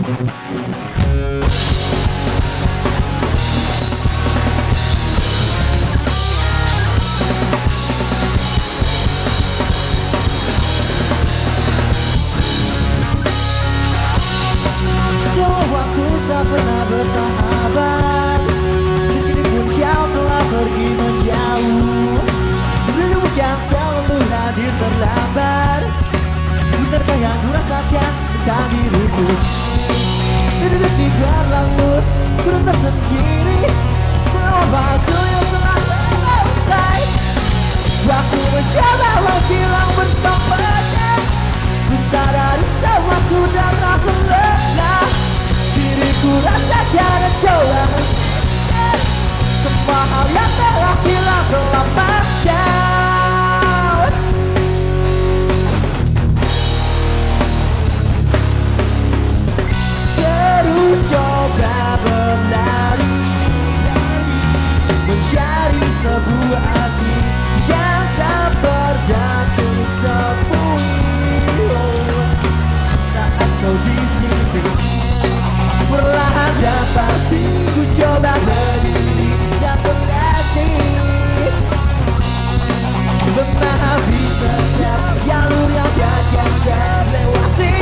Waktu tak pernah bersahabat, kini pun kau telah pergi menjauh. Dulu bukan selalu hadir terlambat. Benarkah yang kurasakan tentang diriku? Detik berlalu, ku rasa sendiri. Melawan waktu yang telah selesai. Waktu mencoba menghilang bersamanya. Ku sadari semua sudah terasa lelah. Diriku rasakan dan coba mengingat semua hal yang telah hilang selamanya. Terus coba berlari, mencari sebuah arti yang tak pernah ku temui. Saat kau di sini perlahan dan pasti ku coba berdiri dan berlatih memahami setiap jalur yang akan terlewati.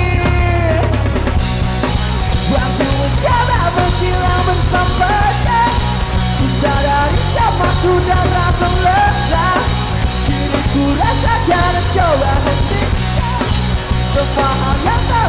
Waktu mencoba menghilang bersamanya, ku sadari semua sudah terasa lelah. Kini ku rasakan dan coba hentikan semua hal yang tak